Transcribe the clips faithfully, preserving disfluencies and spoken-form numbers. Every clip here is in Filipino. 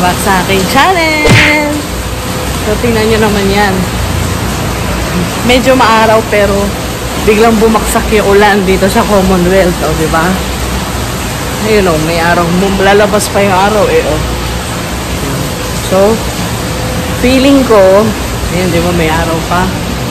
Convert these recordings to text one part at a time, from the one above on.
back sa aking channel. So, tingnan nyo naman yan. Medyo maaraw pero biglang bumaksak yung ulan dito sa Commonwealth. O, diba? Ayun o, may araw. Lalabas pa yung araw eh o. So, feeling ko, ayun, diba may araw pa.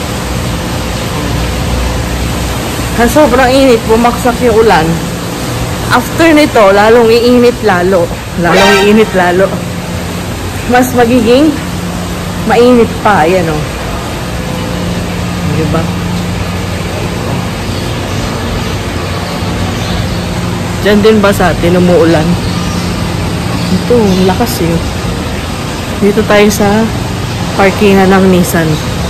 Sa sobrang init, bumaksak yung ulan. After nito, lalong iinit lalo. Lalong iinit lalo. Mas magiging mainit pa. Ayan o. Diba? Diyan din ba sa atin umuulan? Ito, lakas yun. Dito tayo sa parkingan ng Nissan.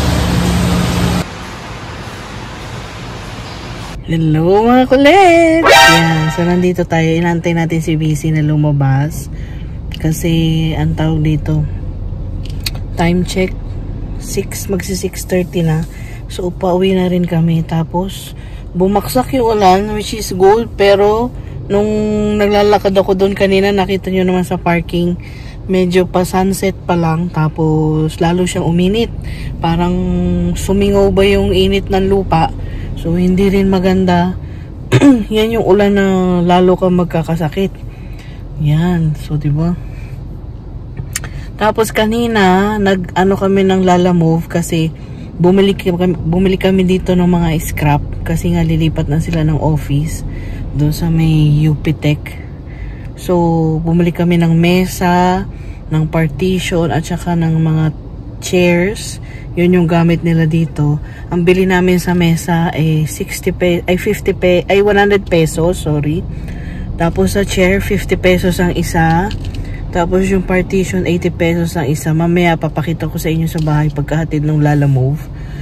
Hello mga kulit! Yan, so nandito tayo. Inantay natin si B C na lumabas. Kasi, ang tawag dito, time check, six, magsi six thirty na. So, upauwi na rin kami. Tapos, bumaksak yung ulan, which is good. Pero, nung naglalakad ako doon kanina, nakita nyo naman sa parking, medyo pa sunset pa lang. Tapos, lalo siyang uminit. Parang sumingaw ba yung init ng lupa. So, hindi rin maganda. Yan yung ulan na lalo kang magkakasakit. Yan. So, diba? Tapos, kanina, nag-ano kami ng Lala Move kasi bumili kami, bumili kami dito ng mga scrap kasi nga lilipat na sila ng office doon sa may U P Tech. So, bumili kami ng mesa, ng partition, at saka ng mga chairs. Yun yung gamit nila dito. Ang bili namin sa mesa ay sixty pe ay fifty pe ay one hundred pesos, sorry. Tapos sa chair fifty pesos ang isa. Tapos yung partition eighty pesos ang isa. Mamaya papakita ko sa inyo sa bahay pagkahatid ng Lala Move.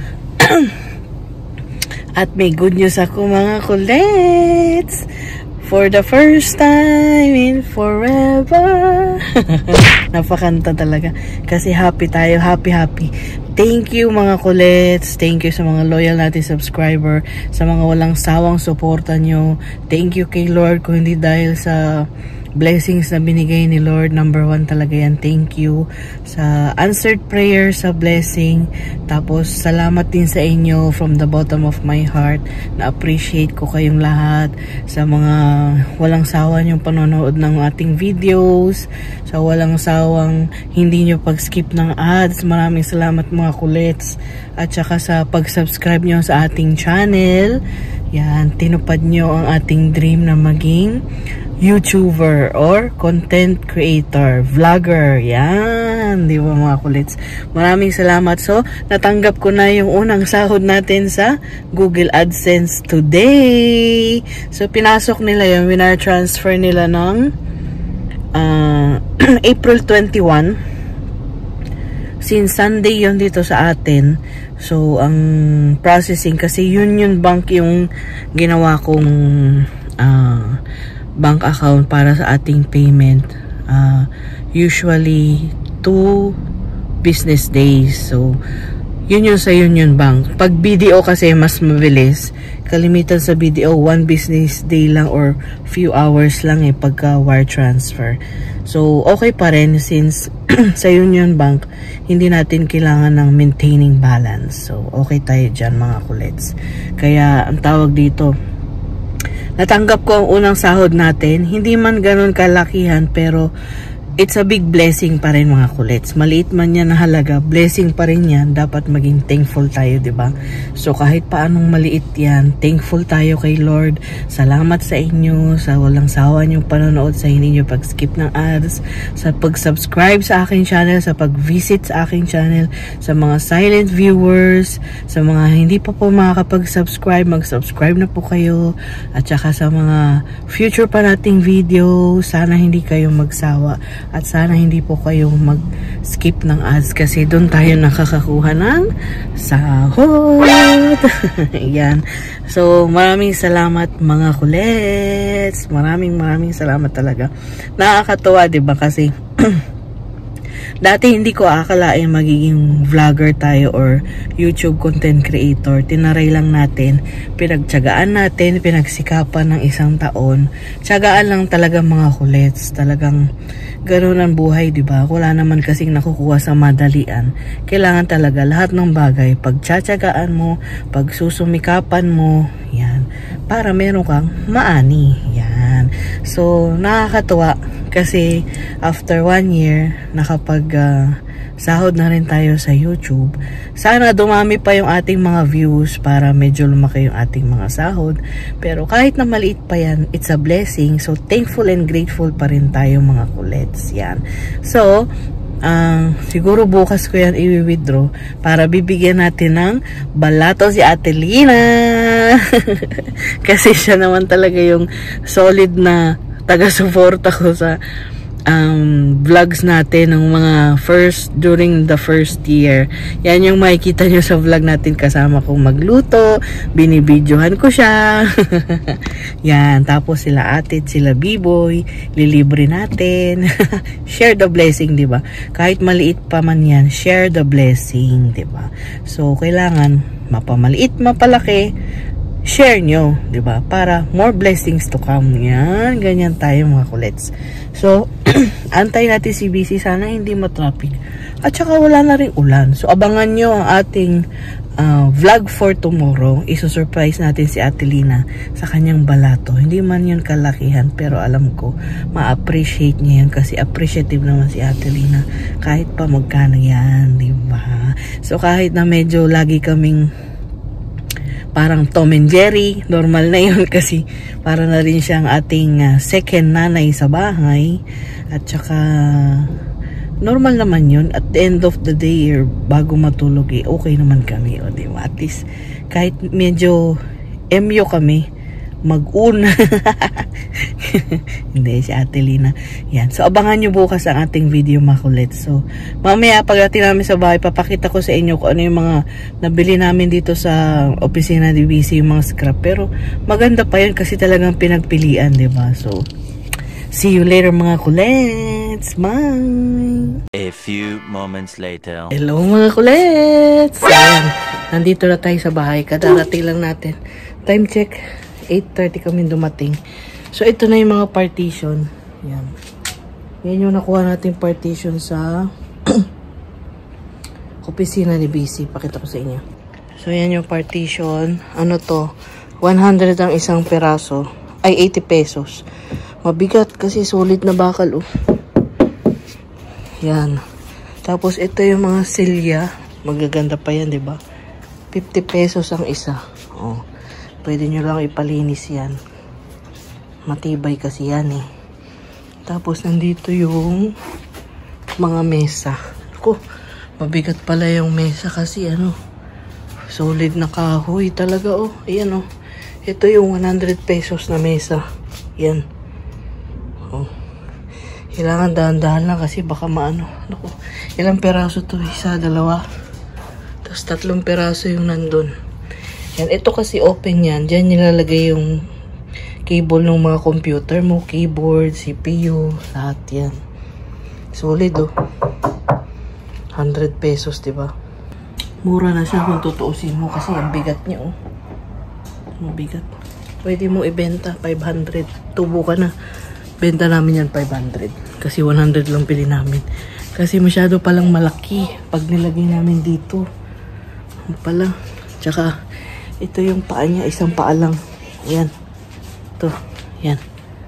At may good news ako mga kulets. For the first time in forever. Napakanta talaga. Kasi happy tayo. Happy, happy. Thank you mga kulets. Thank you sa mga loyal natin subscriber. Sa mga walang sawang suporta nyo. Thank you kay Lord. Kung hindi dahil sa blessings na binigay ni Lord, number one talaga yan. Thank you sa answered prayer, sa blessing. Tapos salamat din sa inyo from the bottom of my heart. Na-appreciate ko kayong lahat sa mga walang sawa niyong panonood ng ating videos, sa walang sawang hindi nyo pag-skip ng ads. Maraming salamat mga kulets. At saka sa pag-subscribe nyo sa ating channel. Yan, tinupad nyo ang ating dream na maging YouTuber or content creator, vlogger. Yan, di ba mga kulits? Maraming salamat. So, natanggap ko na yung unang sahod natin sa Google AdSense today. So, pinasok nila yung wire transfer nila ng uh, April twenty-first. Since Sunday yon dito sa atin. So, ang processing, kasi Union Bank yung ginawa kong uh, bank account para sa ating payment. Uh, usually, two business days. So, yun yung sa Union Bank. Pag B D O kasi, mas mabilis. Kalimitan sa B D O, one business day lang or few hours lang eh, pagka wire transfer. So, okay pa rin since sa Union Bank, hindi natin kailangan ng maintaining balance. So, okay tayo dyan mga kulets. Kaya, ang tawag dito, natanggap ko ang unang sahod natin. Hindi man ganun kalakihan, pero it's a big blessing pa rin mga kulets. Maliit man yan na halaga, blessing pa rin yan. Dapat maging thankful tayo, diba? So kahit paanong maliit yan, thankful tayo kay Lord. Salamat sa inyo, sa walang sawa niyong panonood, sa hindi niyo pag-skip ng ads, sa pag-subscribe sa aking channel, sa pag-visit sa aking channel, sa mga silent viewers, sa mga hindi pa po makakapag-subscribe, mag-subscribe na po kayo. At saka sa mga future pa nating video, sana hindi kayo magsawa. At sana hindi po kayong mag-skip ng ads kasi doon tayo nakakakuha ng sahod. Yan. So, maraming salamat mga kulets. Maraming maraming salamat talaga. Nakakatuwa, diba? Kasi Dati hindi ko akalain magiging vlogger tayo or YouTube content creator. Tinaray lang natin, pinagtyagaan natin, pinagsikapan ng isang taon. Tyagaan lang talaga mga kulets. Talagang ganoon ang buhay, di ba? Wala naman kasing nakukuha sa madalian. Kailangan talaga lahat ng bagay, pagtsatsagaan mo, pagsusumikapan mo, yan, para meron kang maani. Yan. So, nakakatuwa kasi after one year, nakapag uh, sahod na rin tayo sa YouTube. Sana dumami pa yung ating mga views para medyo lumaki yung ating mga sahod. Pero kahit na maliit pa yan, it's a blessing. So, thankful and grateful pa rin tayo mga kulets. Yan. So, Uh, siguro bukas ko yan i-withdraw para bibigyan natin ng balato si Ate Lina. Kasi siya naman talaga yung solid na taga-suporta ko sa um, vlogs natin ng mga first, during the first year. Yan yung makikita nyo sa vlog natin, kasama kong magluto, binibidyohan ko siya. Yan, tapos sila ate, sila B-boy, lilibre natin. Share the blessing, di ba? Kahit maliit pa man yan, share the blessing, di ba? So, kailangan mapamaliit, mapalaki, share nyo, di ba? Para more blessings to come. Yan, ganyan tayo mga kulets. So, antay natin si B C, sana hindi matraffic. At saka wala na rin ulan. So, abangan nyo ang ating uh, vlog for tomorrow. Iso-surprise natin si Ate Lina sa kanyang balato. Hindi man yun kalakihan, pero alam ko, ma-appreciate niya yan kasi appreciative naman si Ate Lina. Kahit pa magkano yan, di ba? So, kahit na medyo lagi kaming parang Tom and Jerry, normal na yun kasi para na rin siyang ating uh, second nanay sa bahay. At saka normal naman yun. At the end of the day, or bago matulog, eh, okay naman kami. O, diba? At least, kahit medyo emyo kami, mag-una. Hindi, si Ate Lina. Yan. So, abangan nyo bukas ang ating video, mga kulit. So, mamaya, pagdating namin sa bahay, papakita ko sa inyo kung ano yung mga nabili namin dito sa opisina ni B C, yung mga scrap. Pero, maganda pa yun kasi talagang pinagpilian, diba? So, see you later mga kulets. Bye! A few moments later. Hello mga kulets! Ayan, nandito na tayo sa bahay. Kadarating lang natin. Time check, eight thirty kami dumating. So ito na yung mga partition. Ayan. Yan yung nakuha natin partition sa opisina ni B C. Pakita ko sa inyo. So yan yung partition. Ano to? one hundred ang isang peraso. Ay, eighty pesos. Mabigat kasi solid na bakal, oh. Yan. Tapos ito yung mga silya. Magaganda pa yan, 'di ba? fifty pesos ang isa. Oh. Pwede nyo lang ipalinis yan. Matibay kasi yan, eh. Tapos nandito yung mga mesa. Ako, mabigat pala yung mesa kasi ano, solid na kahoy talaga, oh. Ayan, oh. Ito yung one hundred pesos na mesa. Yan. Oh. Kailangan dahan-dahan lang kasi baka maano. Naku, ilang peraso to? Isa, dalawa. Tapos tatlong peraso yung nandun. Yan, ito kasi open yan. Diyan nilalagay yung cable ng mga computer mo, keyboard, C P U, lahat yan. Solid, oh. one hundred pesos, diba? Mura na siya kung tutuusin mo kasi ang bigat niya, oh. Mabigat. Pwede mo ibenta, five hundred. Tubo ka na. Benta namin yan, five hundred. Kasi one hundred lang pili namin. Kasi masyado palang malaki pag nilagay namin dito. Ano pala. Tsaka, ito yung paa niya. Isang paa lang. Ayan. Ito. Ayan.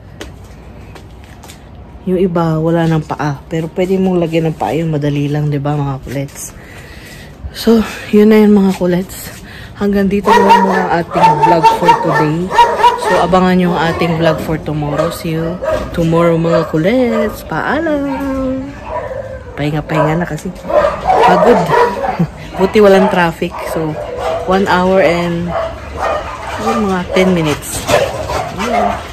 Yung iba, wala ng paa. Pero pwede mong lagyan ng paa yun. Madali lang, diba mga kulets? So, yun na yun mga kulets. Hanggang dito lang muna ang ating vlog for today. So, abangan nyo ang ating vlog for tomorrow. See you tomorrow mga kulets. Paalam! Pahinga-pahinga na kasi. Pagod. Buti walang traffic. So, one hour and mga ten minutes. Ayan.